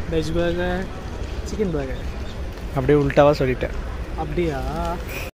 Veg burger, chicken burger. அப்படியே உல்ட்டாவாக சொல்லிட்டேன். அப்படியா?